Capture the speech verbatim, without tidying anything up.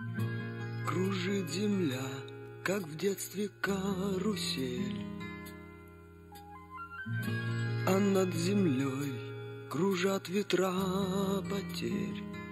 Кружит земля, как в детстве карусель, а над землей кружат ветра потерь.